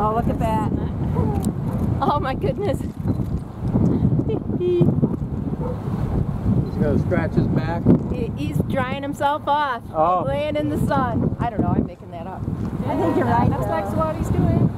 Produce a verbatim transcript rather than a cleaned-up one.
Oh, look at that. Oh my goodness. He's gonna scratch his back. He, he's drying himself off, Oh. laying in the sun. I don't know, I'm making that up. I think you're right. That's like what he's doing.